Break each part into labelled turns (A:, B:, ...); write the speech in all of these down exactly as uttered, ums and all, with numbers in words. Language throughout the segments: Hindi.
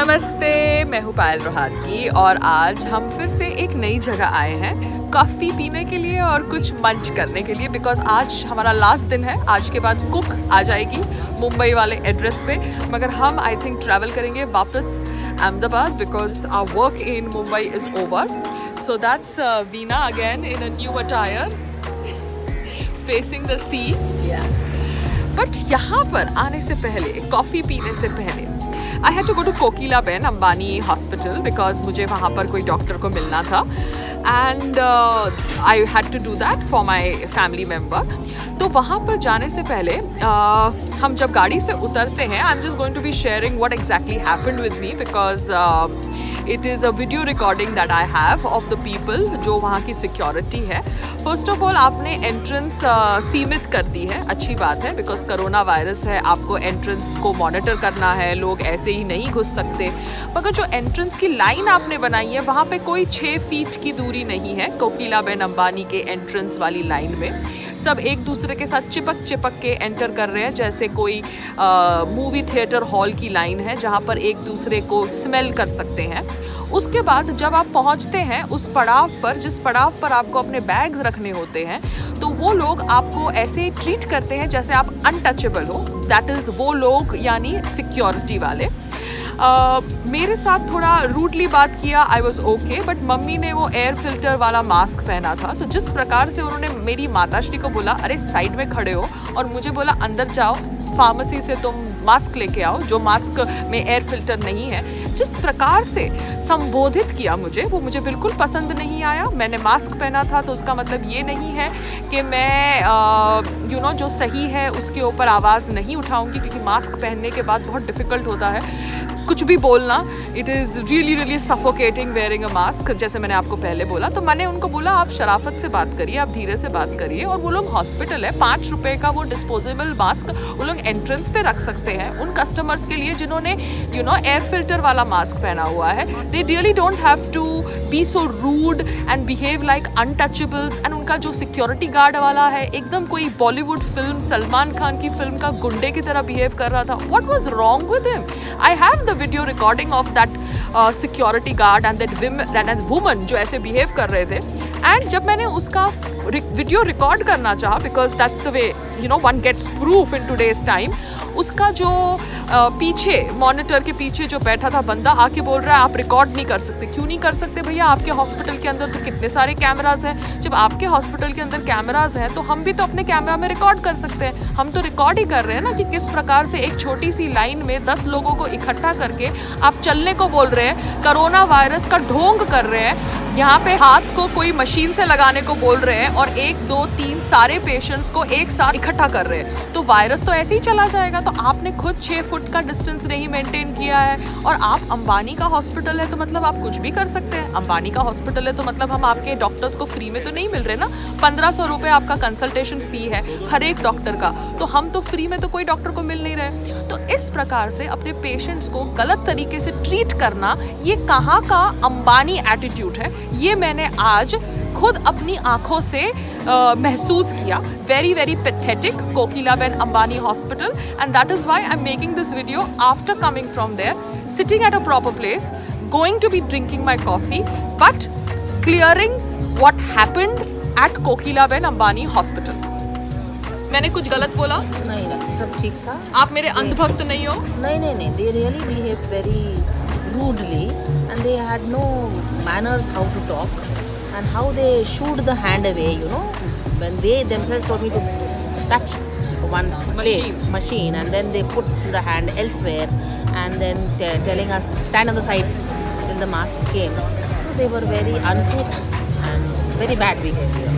A: नमस्ते, मैं हूँ पायल रोहातगी और आज हम फिर से एक नई जगह आए हैं कॉफ़ी पीने के लिए और कुछ मंच करने के लिए, बिकॉज आज हमारा लास्ट दिन है। आज के बाद कुक आ जाएगी मुंबई वाले एड्रेस पे, मगर हम आई थिंक ट्रैवल करेंगे वापस Ahmedabad because our work in Mumbai is over. So that's Veena again in a new attire facing the sea. But यहाँ पर आने से पहले, कॉफ़ी पीने से पहले I had to go to Kokilaben Ambani hospital because मुझे वहाँ पर कोई डॉक्टर को मिलना था and I had to do that for my family member. तो वहाँ पर जाने से पहले uh, हम जब गाड़ी से उतरते हैं, I am just going to be sharing what exactly happened with me because it is a video recording that I have of the people जो वहाँ की सिक्योरिटी है। फर्स्ट ऑफ ऑल आपने एंट्रेंस uh, सीमित कर दी है, अच्छी बात है बिकॉज करोना वायरस है, आपको एंट्रेंस को मॉनिटर करना है, लोग ऐसे ही नहीं घुस सकते। मगर जो एंट्रेंस की लाइन आपने बनाई है वहाँ पे कोई छः फीट की दूरी नहीं है। कोकिलाबेन अंबानी के एंट्रेंस वाली लाइन में सब एक दूसरे के साथ चिपक चिपक के एंटर कर रहे हैं, जैसे कोई मूवी थिएटर हॉल की लाइन है जहाँ पर एक दूसरे को स्मेल कर सकते हैं। उसके बाद जब आप पहुँचते हैं उस पड़ाव पर, जिस पड़ाव पर आपको अपने बैग्स रखने होते हैं, तो वो लोग आपको ऐसे ट्रीट करते हैं जैसे आप अनटचेबल हो। दैट इज़ वो लोग यानी सिक्योरिटी वाले। Uh, मेरे साथ थोड़ा रूडली बात किया, I was okay, but mummy ने वो एयर फिल्टर वाला मास्क पहना था, तो जिस प्रकार से उन्होंने मेरी माताश्री को बोला अरे साइड में खड़े हो, और मुझे बोला अंदर जाओ फार्मेसी से तुम मास्क लेके आओ जो मास्क में एयर फिल्टर नहीं है, जिस प्रकार से संबोधित किया मुझे, वो मुझे बिल्कुल पसंद नहीं आया। मैंने मास्क पहना था तो उसका मतलब ये नहीं है कि मैं यू नो जो सही है उसके ऊपर आवाज़ नहीं उठाऊंगी, क्योंकि मास्क पहनने के बाद बहुत डिफ़िकल्ट होता है कुछ भी बोलना। It is really really suffocating wearing a mask, जैसे मैंने आपको पहले बोला। तो मैंने उनको बोला आप शराफत से बात करिए, आप धीरे से बात करिए। और वो लोग हॉस्पिटल है, पाँच रुपए का वो डिस्पोजेबल मास्क वो लोग एंट्रेंस पे रख सकते हैं उन कस्टमर्स के लिए जिन्होंने यू नो एयर फिल्टर वाला मास्क पहना हुआ है। They really don't have to be so rude and behave like untouchables. And उनका जो सिक्योरिटी गार्ड वाला है एकदम कोई बॉलीवुड फिल्म, सलमान खान की फिल्म का गुंडे की तरह बिहेव कर रहा था। What was wrong with him? I have the video recording of that security guard and that woman जो ऐसे बिहेव कर रहे थे। एंड जब मैंने उसका वीडियो रिकॉर्ड करना चाहा, because that's the way you know one gets proof in today's time, उसका जो uh, पीछे मॉनिटर के पीछे जो बैठा था बंदा आके बोल रहा है आप रिकॉर्ड नहीं कर सकते। क्यों नहीं कर सकते भैया? आपके हॉस्पिटल के अंदर तो कितने सारे कैमराज हैं। जब आपके हॉस्पिटल के अंदर कैमराज हैं तो हम भी तो अपने कैमरा में रिकॉर्ड कर सकते हैं। हम तो रिकॉर्ड ही कर रहे हैं ना कि किस प्रकार से एक छोटी सी लाइन में दस लोगों को इकट्ठा करके आप चलने को बोल रहे हैं, कोरोना वायरस का ढोंग कर रहे हैं, यहाँ पे हाथ को कोई मशीन से लगाने को बोल रहे हैं और एक दो तीन सारे पेशेंट्स को एक साथ इकट्ठा कर रहे हैं, तो वायरस तो ऐसे ही चला जाएगा। तो आपने खुद छः फुट का डिस्टेंस नहीं मेंटेन किया है। और आप अंबानी का हॉस्पिटल है तो मतलब आप कुछ भी कर सकते हैं। अंबानी का हॉस्पिटल है तो मतलब हम आपके डॉक्टर्स को फ्री में तो नहीं मिल रहे ना। पंद्रह सौ रुपये आपका कंसल्टेशन फ़ी है हर एक डॉक्टर का, तो हम तो फ्री में तो कोई डॉक्टर को मिल नहीं रहे। तो इस प्रकार से अपने पेशेंट्स को गलत तरीके से ट्रीट करना, ये कहाँ का अंबानी एटीट्यूड है, ये मैंने आज खुद अपनी आंखों से uh, महसूस किया। Very very pathetic Kokilaben Ambani hospital, and that is why I am making this video after coming from there, sitting at a proper place, going to be drinking my coffee, but clearing what happened at Kokilaben Ambani hospital. मैंने कुछ गलत बोला?
B: नहीं नहीं, सब ठीक था।
A: आप मेरे अंधभक्त नहीं हो?
B: नहीं नहीं नहीं, they really behaved very rudely and they had no manners how to talk and how they shooed the hand away, you know, when they themselves told me to touch one place, machine, machine and then they put the hand elsewhere and then t telling us stand on the side till the mask came. So they were very uncouth and very bad behavior.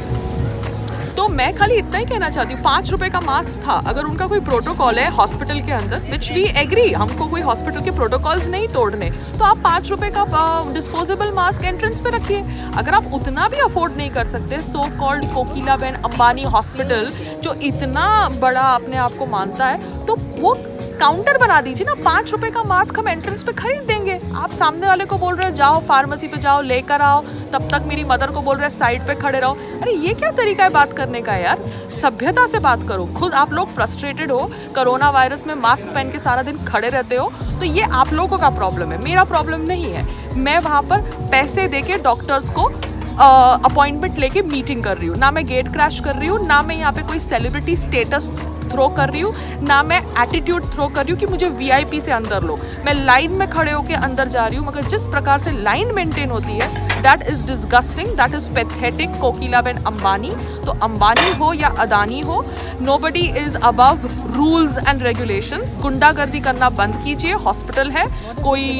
A: तो मैं खाली इतना ही कहना चाहती हूँ, पाँच रुपए का मास्क था। अगर उनका कोई प्रोटोकॉल है हॉस्पिटल के अंदर, विच वी एग्री, हमको कोई हॉस्पिटल के प्रोटोकॉल्स नहीं तोड़ने, तो आप पाँच रुपए का डिस्पोजेबल मास्क एंट्रेंस पे रखिए। अगर आप उतना भी अफोर्ड नहीं कर सकते, so called Kokilaben Ambani hospital जो इतना बड़ा अपने आप को मानता है, तो वो काउंटर बना दीजिए ना, पाँच रुपए का मास्क हम एंट्रेंस पे खरीद देंगे। आप सामने वाले को बोल रहे हो जाओ फार्मेसी पे जाओ लेकर आओ, तब तक मेरी मदर को बोल रहे हैं साइड पे खड़े रहो। अरे ये क्या तरीका है बात करने का यार, सभ्यता से बात करो। खुद आप लोग फ्रस्ट्रेटेड हो, कोरोना वायरस में मास्क पहन के सारा दिन खड़े रहते हो, तो ये आप लोगों का प्रॉब्लम है, मेरा प्रॉब्लम नहीं है। मैं वहाँ पर पैसे दे के डॉक्टर्स को अपॉइंटमेंट uh, लेके मीटिंग कर रही हूँ, ना मैं गेट क्रैश कर रही हूँ, ना मैं यहाँ पे कोई सेलिब्रिटी स्टेटस थ्रो कर रही हूँ, ना मैं एटीट्यूड थ्रो कर रही हूँ कि मुझे वीआईपी से अंदर लो। मैं लाइन में खड़े होके अंदर जा रही हूँ, मगर जिस प्रकार से लाइन मेंटेन होती है that is disgusting, that is pathetic. Kokilaben Ambani, तो अंबानी हो या अदानी हो, nobody is above rules and regulations. गुंडागर्दी करना बंद कीजिए। हॉस्पिटल है, कोई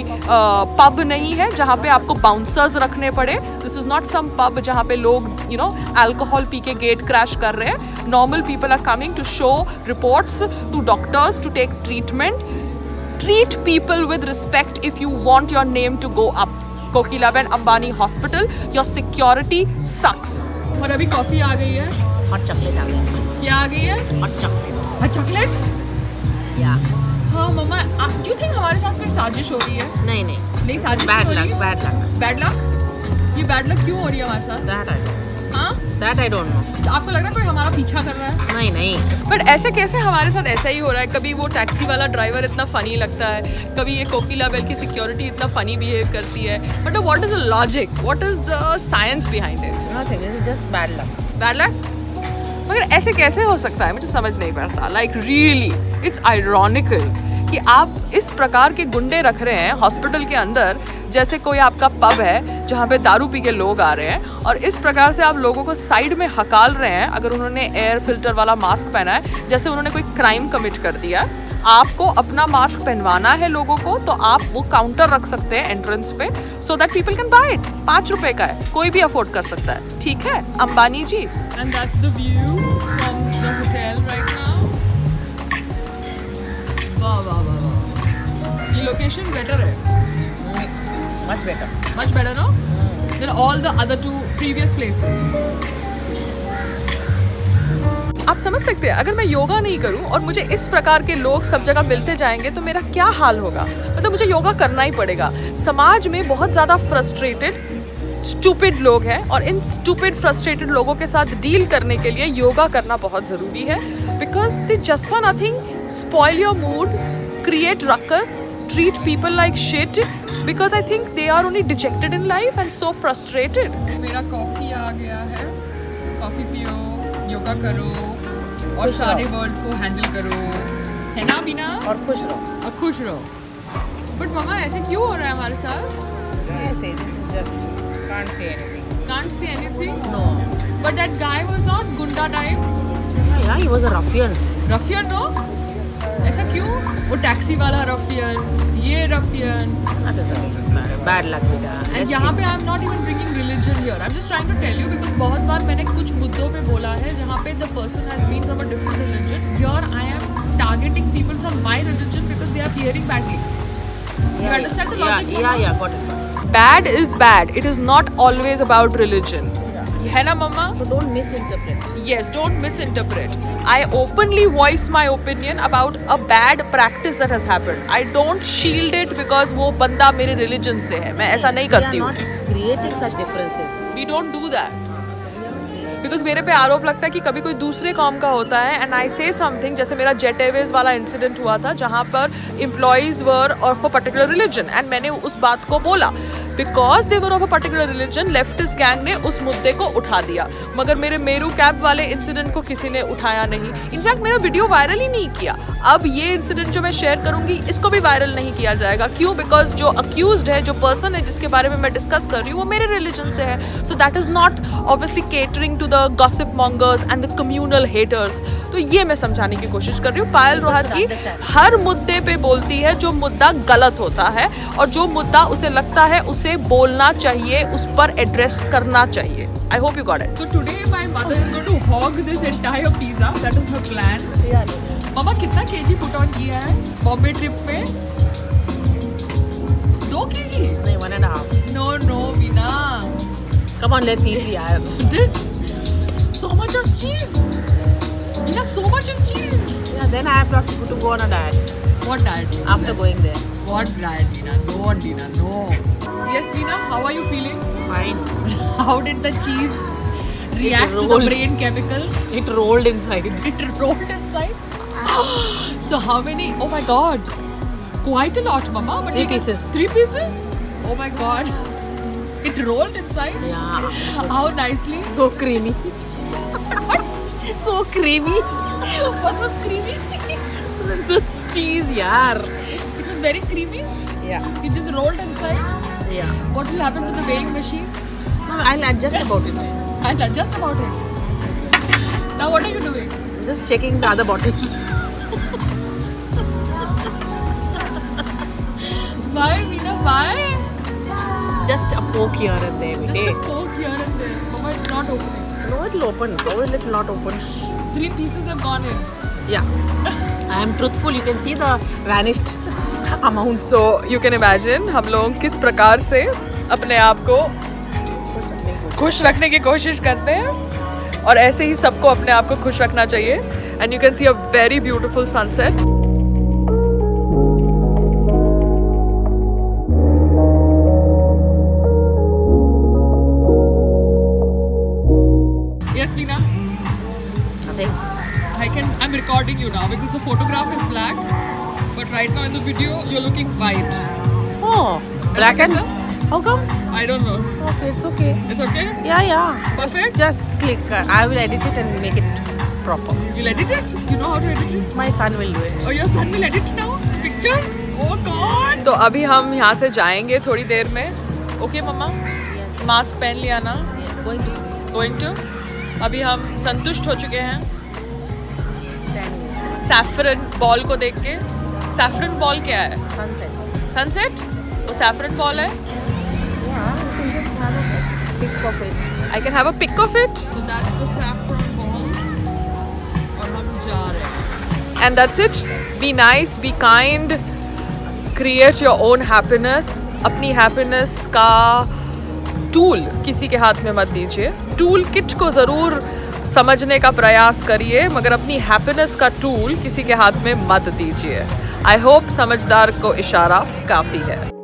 A: पब नहीं है जहाँ पे आपको बाउंसर्स रखने पड़े। This is not some pub जहाँ पे लोग यू नो अल्कोहल पी के गेट क्रैश कर रहे हैं। Normal people are coming to show reports to doctors to take treatment. Treat people with respect if you want your name to go up. Kokilaben Ambani hospital, your security sucks. और अभी कॉफी आ गई है,
B: हॉट चॉकलेट आ गई।
A: क्या आ गई है?
B: Hot chocolate.
A: Hot chocolate?
B: या
A: हाँ मम्मा, डू यू थिंक हमारे साथ कोई साजिश हो रही है?
B: नहीं नहीं
A: नहीं, साजिश
B: बैड
A: नहीं हो रही
B: लक,
A: है।
B: Bad luck.
A: Bad luck? ये बैड लक क्यों हो रही है हमारे साथ?
B: दैट आई
A: हाँ,
B: दैट आई डोंट नो।
A: आपको लग रहा है कोई हमारा पीछा कर रहा है?
B: नहीं नहीं,
A: बट ऐसे कैसे हमारे साथ ऐसा ही हो रहा है? कभी वो टैक्सी वाला ड्राइवर इतना फनी लगता है, कभी ये कोकिलाबेन की सिक्योरिटी इतना फनी बिहेव करती है। But what is the logic, what is the science behind it?
B: Nothing, this is just bad luck.
A: Bad luck? मगर ऐसे कैसे हो सकता है, मुझे समझ नहीं पड़ता। लाइक रियली इट्स आयरॉनिकल कि आप इस प्रकार के गुंडे रख रहे हैं हॉस्पिटल के अंदर, जैसे कोई आपका पब है जहाँ पे दारू पी के लोग आ रहे हैं, और इस प्रकार से आप लोगों को साइड में हकाल रहे हैं अगर उन्होंने एयर फिल्टर वाला मास्क पहना है, जैसे उन्होंने कोई क्राइम कमिट कर दिया। आपको अपना मास्क पहनवाना है लोगों को, तो आप वो काउंटर रख सकते हैं एंट्रेंस पे, so that people can buy it. पाँच रुपए का है, कोई भी अफोर्ड कर सकता है, ठीक है Ambani ji. And that's the view from the hotel right now. वाह वाह वाह वाह, ये लोकेशन बेटर है,
B: much better,
A: much better no than all the other two previous places. आप समझ सकते हैं, अगर मैं योगा नहीं करूं और मुझे इस प्रकार के लोग सब जगह मिलते जाएंगे तो मेरा क्या हाल होगा। मतलब मुझे योगा करना ही पड़ेगा। समाज में बहुत ज़्यादा फ्रस्ट्रेटेड स्टूपिड लोग हैं, और इन स्टूपिड फ्रस्ट्रेटेड लोगों के साथ डील करने के लिए योगा करना बहुत ज़रूरी है। Because they just for nothing spoil your mood, create ruckus, treat people like shit because I think they are only dejected in life and so frustrated. मेरा कॉफ़ी आ गया है, कॉफ़ी पियो, योगा करो और सारे वर्ल्ड को हैंडल करो, है ना बीना?
B: और खुश रहो,
A: और खुश रहो। बट मामा ऐसे क्यों हो रहा है हमारे साथ?
B: ऐसे, this is just can't say anything.
A: Can't say anything?
B: No.
A: But that guy was not gunda type.
B: Yeah, yeah, he was a ruffian.
A: Ruffian no? ऐसा क्यों? वो टैक्सी वाला रफियन, ये Rafiyan.
B: That is a bad luck बेटा।
A: And यहाँ पे I am not even bringing religion here. I'm just trying to tell you because बहुत बार मैंने कुछ मुद्दों पे बोला है जहाँ पे the person has been from a different religion. Here I am targeting people from my religion because they are behaving badly.
B: Yeah,
A: you understand the logic?
B: Yeah, yeah, yeah, got it.
A: Bad is bad. It is not always about religion. है ना मम्मा?
B: So don't misinterpret.
A: Yes, don't misinterpret. I openly voice my opinion about a bad practice that has happened. I don't shield it because वो बंदा मेरे religion से है. मैं ऐसा नहीं करती हूँ.
B: We are not creating such differences.
A: We don't do that. Because मेरे पे आरोप लगता है कि कभी कोई दूसरे कॉम का होता है एंड आई से समथिंग, जैसे मेरा जेट एयरवेज वाला इंसिडेंट हुआ था जहाँ पर employees were of a particular religion and मैंने उस बात को बोला because they were of a particular religion, leftist gang ने उस मुद्दे को उठा दिया, मगर मेरे मेरू कैब वाले इंसिडेंट को किसी ने उठाया नहीं। इनफैक्ट मेरा वीडियो वायरल ही नहीं किया। अब ये इंसिडेंट जो मैं शेयर करूंगी इसको भी वायरल नहीं किया जाएगा। क्यों? बिकॉज जो अक्यूज्ड है, जो पर्सन है जिसके बारे में मैं डिस्कस कर रही हूँ वो मेरे रिलीजन से है। So that is not obviously catering to the gossip mongers and the communal haters. तो ये मैं समझाने की कोशिश कर रही हूँ। पायल रोहतगी हर मुद्दे पे बोलती है जो मुद्दा गलत होता है और जो मुद्दा उसे लगता है उसे बोलना चाहिए, उस पर एड्रेस करना चाहिए। I hope you got it. So today my mother is going to hog this entire pizza. That is her plan. मामा कितना केजी पुट ऑन किया है बॉम्बे ट्रिप पे? दो केजी?
B: नहीं, one and a half.
A: No, no, Veena.
B: Come on, let's eat. Yeah.
A: This so much of cheese. Veena, so much of cheese.
B: Yeah, then I have got to, to go on a diet
A: What diet?
B: after going there.
A: What diet, Veena? No, Veena, no. Yes, Veena, how are you feeling?
B: Fine.
A: How did the cheese react to the
B: rolled.
A: brain chemicals?
B: It rolled inside.
A: It rolled inside. So how many? Oh my God, quite a lot, Mama. But
B: Three
A: we can-
B: pieces.
A: Three pieces. Oh my God, it rolled inside.
B: Yeah.
A: How nicely.
B: So creamy. So creamy.
A: What was creamy?
B: The cheese, yaar.
A: It was very creamy.
B: Yeah.
A: It just rolled inside.
B: Yeah.
A: What will happen to the weighing machine?
B: No, I'll adjust about it.
A: I'll adjust about it. Now what are you doing?
B: Just checking the other bottles.
A: Why, Veena? Why?
B: Just a poke here and there.
A: Just
B: Hey.
A: a poke here and there. Mama, it's not opening.
B: No, it'll open. How will it not open?
A: Three pieces have gone in.
B: Yeah. I am truthful. You can see the vanished amount.
A: So you can imagine हम लोग किस प्रकार से अपने आप को खुश रखने की कोशिश करते हैं और ऐसे ही सबको अपने आप को खुश रखना चाहिए. And you can see a very beautiful sunset. Yes, Veena.
B: Nothing.
A: I can. I'm recording you now because the photograph is black, but right now in the video you're looking white.
B: Oh, black and.
A: okay,
B: How come?
A: I don't know.
B: Okay, it's okay.
A: It's okay.
B: Yeah, yeah.
A: Perfect.
B: Just click. Uh, I will edit it and make it proper.
A: You'll edit it. You know how to edit it.
B: My son will do it.
A: Oh, your son will edit now. Pictures. Oh God. तो अभी हम यहाँ से जाएंगे थोड़ी देर में. Okay, मम्मा.
B: Yes.
A: मास्क पहन लिया ना.
B: Yeah, going to.
A: Going to. अभी हम संतुष्ट हो चुके हैं.
B: Ten.
A: सैफरन बॉल को देख के. सैफरन बॉल क्या है?
B: Sunset.
A: सनसेट. वो सैफरन बॉल है.
B: Yeah, you can just have a pic of it.
A: I can have a pic of it. So that's the saffron ball. और हम जा रहे हैं. And that's it. Be nice, be kind. Create your own happiness. अपनी happiness का टूल किसी के हाथ में मत दीजिए. टूल किट को ज़रूर समझने का प्रयास करिए, मगर अपनी हैप्पीनेस का टूल किसी के हाथ में मत दीजिए. आई होप समझदार को इशारा काफ़ी है.